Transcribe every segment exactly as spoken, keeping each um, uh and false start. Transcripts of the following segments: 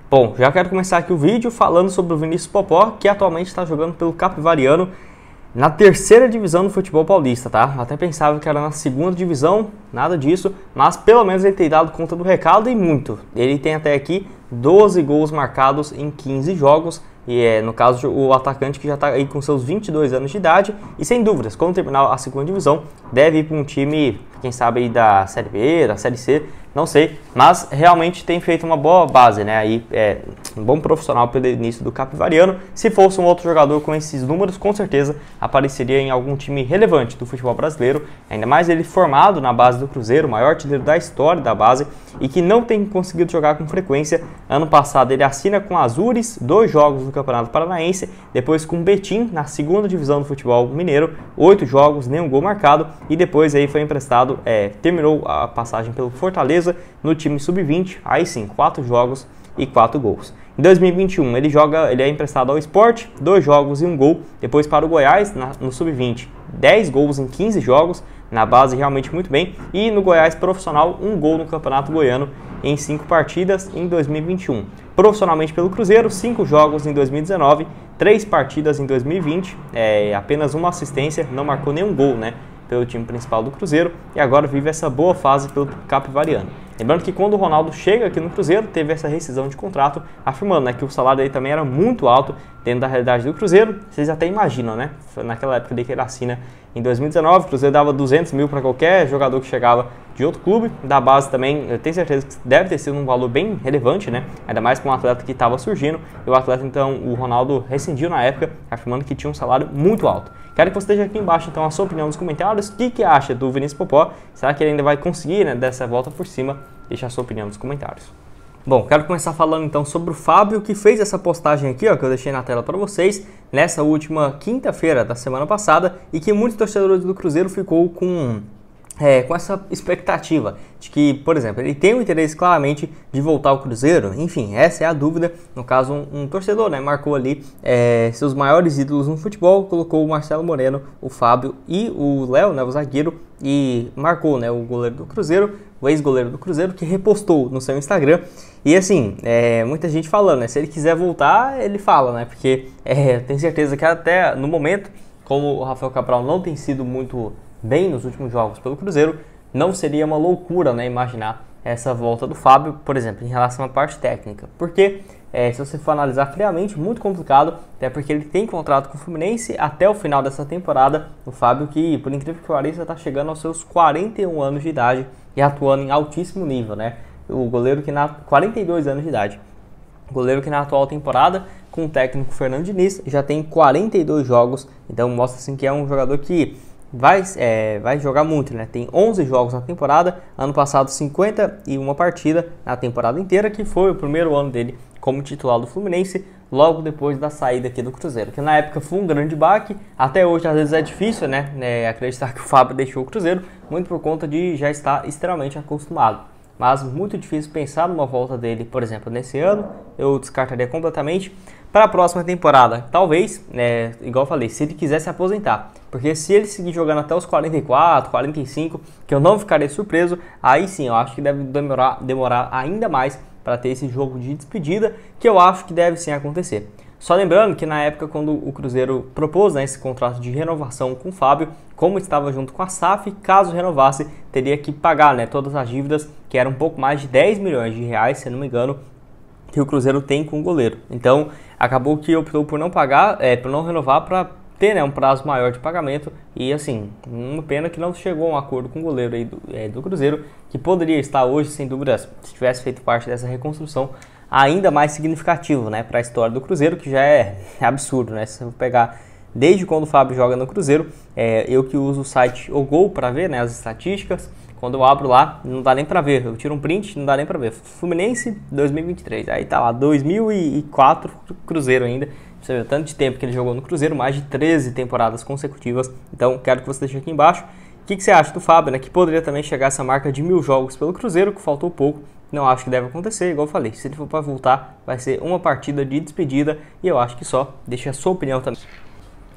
Bom, já quero começar aqui o vídeo falando sobre o Vinícius Popó, que atualmente está jogando pelo Capivariano na terceira divisão do futebol paulista, tá? Até pensava que era na segunda divisão, nada disso, mas pelo menos ele tem dado conta do recado e muito. Ele tem até aqui doze gols marcados em quinze jogos, e é, no caso, o atacante que já está aí com seus vinte e dois anos de idade, e sem dúvidas, quando terminar a segunda divisão, deve ir para um time, quem sabe, aí da Série B, da Série C, não sei, mas realmente tem feito uma boa base, né? Aí é um bom profissional pelo início do Capivariano. Se fosse um outro jogador com esses números, com certeza apareceria em algum time relevante do futebol brasileiro, ainda mais ele formado na base do Cruzeiro, o maior artilheiro da história da base, e que não tem conseguido jogar com frequência. Ano passado ele assina com Azures, dois jogos no Campeonato Paranaense, depois com Betim na segunda divisão do futebol mineiro, oito jogos, nenhum gol marcado, e depois aí foi emprestado, é, terminou a passagem pelo Fortaleza no time sub vinte, aí sim, quatro jogos e quatro gols. Em dois mil e vinte e um ele joga, ele é emprestado ao Sport, dois jogos e um gol, depois para o Goiás na, no sub vinte, dez gols em quinze jogos, na base realmente muito bem, e no Goiás profissional, um gol no Campeonato Goiano em cinco partidas em dois mil e vinte e um. Profissionalmente pelo Cruzeiro, cinco jogos em dois mil e dezenove, três partidas em dois mil e vinte, é, apenas uma assistência, não marcou nenhum gol, né, pelo time principal do Cruzeiro, e agora vive essa boa fase pelo Capivariano. Lembrando que quando o Ronaldo chega aqui no Cruzeiro, teve essa rescisão de contrato, afirmando, né, que o salário dele também era muito alto dentro da realidade do Cruzeiro. Vocês até imaginam, né? Naquela época que ele assina em dois mil e dezenove, o Cruzeiro dava duzentos mil para qualquer jogador que chegava de outro clube. Da base também, eu tenho certeza que deve ter sido um valor bem relevante, né? Ainda mais para um atleta que estava surgindo. E o atleta, então, o Ronaldo rescindiu na época, afirmando que tinha um salário muito alto. Quero que você esteja aqui embaixo, então, a sua opinião nos comentários. O que, que acha do Vinícius Popó? Será que ele ainda vai conseguir, né, dessa volta por cima? Deixa a sua opinião nos comentários. Bom, quero começar falando então sobre o Fábio, que fez essa postagem aqui, ó, que eu deixei na tela para vocês, nessa última quinta-feira da semana passada, e que muitos torcedores do Cruzeiro ficou com... É, com essa expectativa de que, por exemplo, ele tem o interesse claramente de voltar ao Cruzeiro. Enfim, essa é a dúvida. No caso, um, um torcedor, né, marcou ali é, seus maiores ídolos no futebol, colocou o Marcelo Moreno, o Fábio e o Léo, né, o zagueiro, e marcou, né, o goleiro do Cruzeiro, o ex-goleiro do Cruzeiro, que repostou no seu Instagram. E assim, é, muita gente falando, né, se ele quiser voltar, ele fala, né, porque é, eu tenho certeza que até no momento, como o Rafael Cabral não tem sido muito bem nos últimos jogos pelo Cruzeiro, não seria uma loucura, né, imaginar essa volta do Fábio, por exemplo, em relação à parte técnica. Porque, é, se você for analisar friamente, muito complicado, até porque ele tem contrato com o Fluminense até o final dessa temporada. O Fábio, que, por incrível que pareça, está chegando aos seus quarenta e um anos de idade e atuando em altíssimo nível, né? O goleiro que na quarenta e dois anos de idade. O goleiro que na atual temporada, com o técnico Fernando Diniz, já tem quarenta e dois jogos, então mostra assim que é um jogador que Vai, é, vai jogar muito, né? Tem onze jogos na temporada, ano passado cinquenta e uma partidas na temporada inteira, que foi o primeiro ano dele como titular do Fluminense, logo depois da saída aqui do Cruzeiro, que na época foi um grande baque. Até hoje às vezes é difícil, né, né acreditar que o Fábio deixou o Cruzeiro, muito por conta de já estar extremamente acostumado. Mas muito difícil pensar numa volta dele, por exemplo, nesse ano, eu descartaria completamente. Para a próxima temporada, talvez, né, igual eu falei, se ele quiser se aposentar. Porque se ele seguir jogando até os quarenta e quatro, quarenta e cinco, que eu não ficaria surpreso, aí sim, eu acho que deve demorar, demorar ainda mais para ter esse jogo de despedida, que eu acho que deve sim acontecer. Só lembrando que na época quando o Cruzeiro propôs, né, esse contrato de renovação com o Fábio, como estava junto com a S A F, caso renovasse, teria que pagar, né, todas as dívidas, que eram um pouco mais de dez milhões de reais, se não me engano, que o Cruzeiro tem com o goleiro. Então, acabou que optou por não pagar, é, por não renovar, para ter, né, um prazo maior de pagamento. E assim, uma pena que não chegou a um acordo com o goleiro aí do, é, do Cruzeiro, que poderia estar hoje, sem dúvidas, se tivesse feito parte dessa reconstrução, ainda mais significativo, né, para a história do Cruzeiro, que já é absurdo, né? Se eu pegar desde quando o Fábio joga no Cruzeiro, é, eu que uso o site O Gol para ver, né, as estatísticas. Quando eu abro lá, não dá nem pra ver. Eu tiro um print, não dá nem pra ver. Fluminense dois mil e vinte e três. Aí tá lá, dois mil e quatro, Cruzeiro ainda. Você vê o tanto de tempo que ele jogou no Cruzeiro, mais de treze temporadas consecutivas. Então, quero que você deixe aqui embaixo. O que, que você acha do Fábio, né? Que poderia também chegar a essa marca de mil jogos pelo Cruzeiro, que faltou pouco. Não acho que deve acontecer, igual eu falei. Se ele for pra voltar, vai ser uma partida de despedida. E eu acho que só. Deixa a sua opinião também.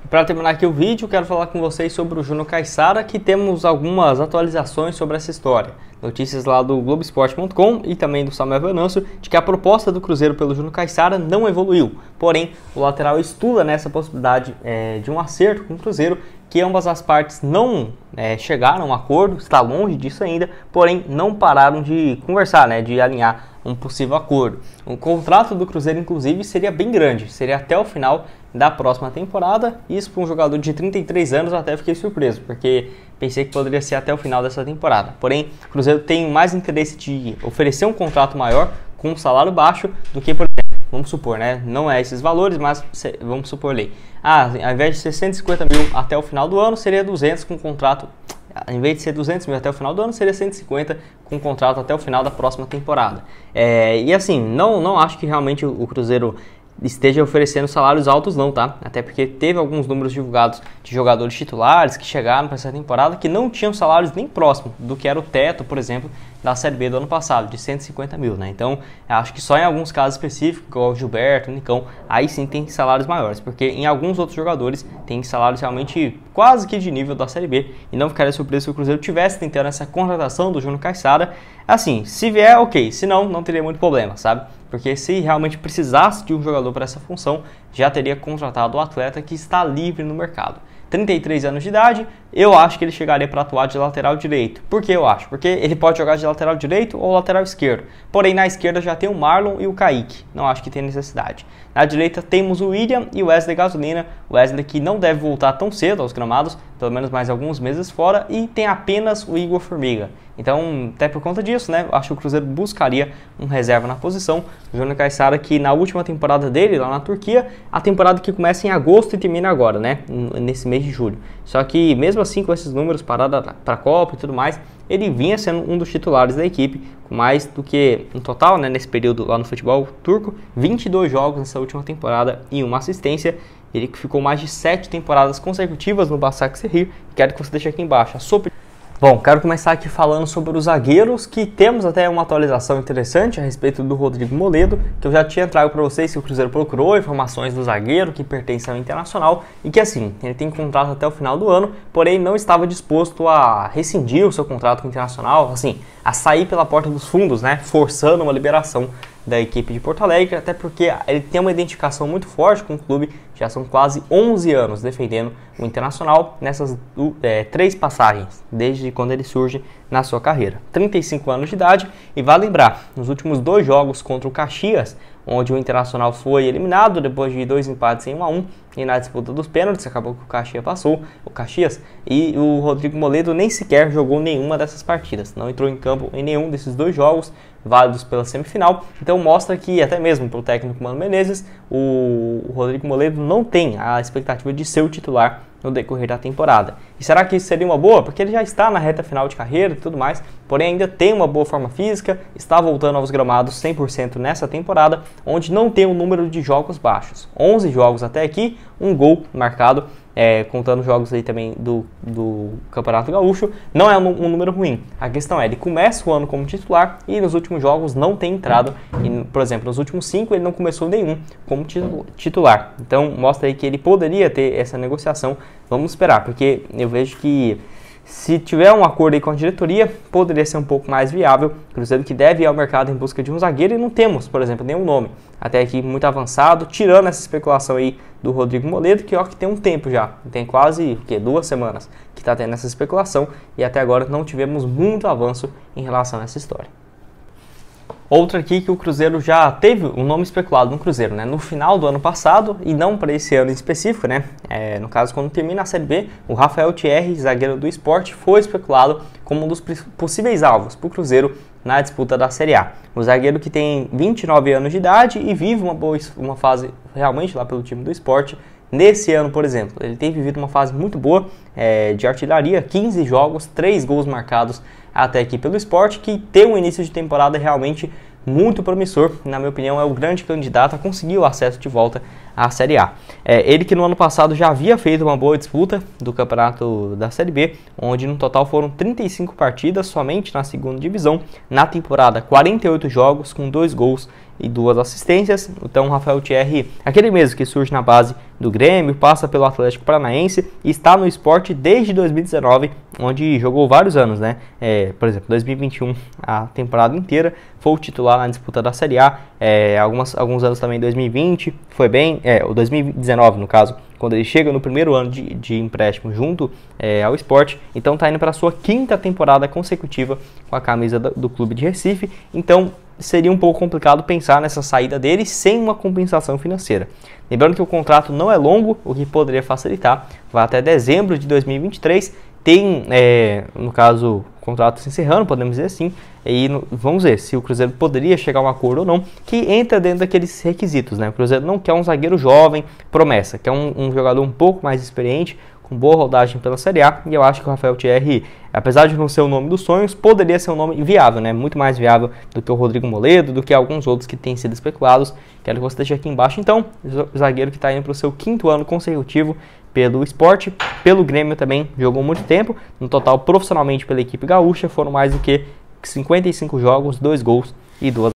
Para terminar aqui o vídeo, quero falar com vocês sobre o Júnior Caissara, que temos algumas atualizações sobre essa história. Notícias lá do Globo Esporte ponto com e também do Samuel Venâncio, de que a proposta do Cruzeiro pelo Júnior Caissara não evoluiu. Porém, o lateral estuda nessa possibilidade é, de um acerto com o Cruzeiro, que ambas as partes não é, chegaram a um acordo, está longe disso ainda, porém não pararam de conversar, né, de alinhar um possível acordo. O contrato do Cruzeiro, inclusive, seria bem grande, seria até o final da próxima temporada. Isso para um jogador de trinta e três anos, eu até fiquei surpreso, porque pensei que poderia ser até o final dessa temporada. Porém, o Cruzeiro tem mais interesse de oferecer um contrato maior com um salário baixo do que, por exemplo, vamos supor, né, não é esses valores, mas vamos supor ali, ah, ao invés de ser cento e cinquenta mil até o final do ano, seria duzentos com um contrato. Em vez de ser duzentos mil até o final do ano, seria cento e cinquenta com um contrato até o final da próxima temporada. É, e assim, não, não acho que realmente o Cruzeiro esteja oferecendo salários altos não, tá? Até porque teve alguns números divulgados de jogadores titulares que chegaram para essa temporada que não tinham salários nem próximo do que era o teto, por exemplo, da Série B do ano passado, de cento e cinquenta mil, né? Então, acho que só em alguns casos específicos, igual o Gilberto, o Nicão, aí sim tem salários maiores, porque em alguns outros jogadores tem salários realmente quase que de nível da Série B, e não ficaria surpreso se o Cruzeiro tivesse tentando essa contratação do Júnior Caissara. Assim, se vier, ok, se não, não teria muito problema, sabe? Porque se realmente precisasse de um jogador para essa função, já teria contratado o atleta que está livre no mercado. trinta e três anos de idade, eu acho que ele chegaria para atuar de lateral direito. Por que eu acho? Porque ele pode jogar de lateral direito ou lateral esquerdo. Porém, na esquerda já tem o Marlon e o Kaique. Não acho que tem necessidade. Na direita temos o William e o Wesley Gasolina. Wesley que não deve voltar tão cedo aos gramados, pelo menos mais alguns meses fora. E tem apenas o Igor Formiga. Então, até por conta disso, né, acho que o Cruzeiro buscaria um reserva na posição. O Júnior Caissara, que na última temporada dele, lá na Turquia, a temporada que começa em agosto e termina agora, né, nesse mês de julho. Só que, mesmo assim, com esses números, parada para a Copa e tudo mais, ele vinha sendo um dos titulares da equipe, com mais do que, no total, né, nesse período lá no futebol turco, vinte e dois jogos nessa última temporada e uma assistência. Ele que ficou mais de sete temporadas consecutivas no Başakşehir. Quero que você deixe aqui embaixo a sua opinião. Bom, quero começar aqui falando sobre os zagueiros, que temos até uma atualização interessante a respeito do Rodrigo Moledo, que eu já tinha trago para vocês que o Cruzeiro procurou informações do zagueiro que pertence ao Internacional e que assim, ele tem contrato até o final do ano, porém não estava disposto a rescindir o seu contrato com o Internacional, assim, a sair pela porta dos fundos, né, forçando uma liberação da equipe de Porto Alegre, até porque ele tem uma identificação muito forte com o clube, já são quase onze anos defendendo o Internacional nessas é, três passagens, desde quando ele surge na sua carreira. trinta e cinco anos de idade, e vale lembrar, nos últimos dois jogos contra o Caxias, onde o Internacional foi eliminado depois de dois empates em um a um, e na disputa dos pênaltis, acabou que o Caxias passou, o Caxias, e o Rodrigo Moledo nem sequer jogou nenhuma dessas partidas, não entrou em campo em nenhum desses dois jogos, válidos pela semifinal, então mostra que até mesmo para o técnico Mano Menezes, o Rodrigo Moledo não tem a expectativa de ser o titular no decorrer da temporada. E será que isso seria uma boa? Porque ele já está na reta final de carreira e tudo mais, porém ainda tem uma boa forma física, está voltando aos gramados cem por cento nessa temporada, onde não tem um número de jogos baixos. onze jogos até aqui, um gol marcado, é, contando jogos aí também do, do Campeonato Gaúcho, não é um, um número ruim. A questão é, ele começa o ano como titular e nos últimos jogos não tem entrado, e, por exemplo, nos últimos cinco ele não começou nenhum como titular. Então mostra aí que ele poderia ter essa negociação. Vamos esperar, porque eu vejo que se tiver um acordo aí com a diretoria, poderia ser um pouco mais viável. Cruzeiro que deve ir ao mercado em busca de um zagueiro e não temos, por exemplo, nenhum nome até aqui muito avançado, tirando essa especulação aí do Rodrigo Moledo, que ó, que tem um tempo já, tem quase que, duas semanas que está tendo essa especulação e até agora não tivemos muito avanço em relação a essa história. Outra aqui que o Cruzeiro já teve um nome especulado no Cruzeiro, né? No final do ano passado e não para esse ano em específico, né? É, no caso, quando termina a Série B, o Rafael Thierry, zagueiro do Sport, foi especulado como um dos possíveis alvos para o Cruzeiro na disputa da Série A. O zagueiro que tem vinte e nove anos de idade e vive uma boa uma fase realmente lá pelo time do Sport. Nesse ano, por exemplo, ele tem vivido uma fase muito boa é, de artilharia, quinze jogos, três gols marcados até aqui pelo Sport, que tem um início de temporada realmente muito promissor. Na minha opinião, é o grande candidato a conseguir o acesso de volta à Série A. É, ele que no ano passado já havia feito uma boa disputa do campeonato da Série B, onde no total foram trinta e cinco partidas somente na segunda divisão. Na temporada, quarenta e oito jogos com dois gols e duas assistências. Então o Rafael Thierry, aquele mesmo que surge na base do Grêmio, passa pelo Atlético Paranaense e está no Sport desde dois mil e dezenove, onde jogou vários anos, né? É, por exemplo, dois mil e vinte e um, a temporada inteira, foi o titular na disputa da Série A, é, algumas, alguns anos também em dois mil e vinte, foi bem, é, o dois mil e dezenove no caso, quando ele chega no primeiro ano de, de empréstimo junto é, ao Sport, então está indo para a sua quinta temporada consecutiva com a camisa do, do clube de Recife, então seria um pouco complicado pensar nessa saída dele sem uma compensação financeira. Lembrando que o contrato não é longo, o que poderia facilitar, vai até dezembro de dois mil e vinte e três, tem, é, no caso, o contrato se encerrando, podemos dizer assim, e no, vamos ver se o Cruzeiro poderia chegar a um acordo ou não, que entra dentro daqueles requisitos, né? O Cruzeiro não quer um zagueiro jovem, promessa, quer um, um jogador um pouco mais experiente, com boa rodagem pela Série A, e eu acho que o Rafael Thierry, apesar de não ser o nome dos sonhos, poderia ser um nome viável, né? Muito mais viável do que o Rodrigo Moledo, do que alguns outros que têm sido especulados. Quero que você deixe aqui embaixo, então, o zagueiro que está indo para o seu quinto ano consecutivo pelo Sport, pelo Grêmio também, jogou muito tempo, no total profissionalmente pela equipe gaúcha, foram mais do que cinquenta e cinco jogos, dois gols e duas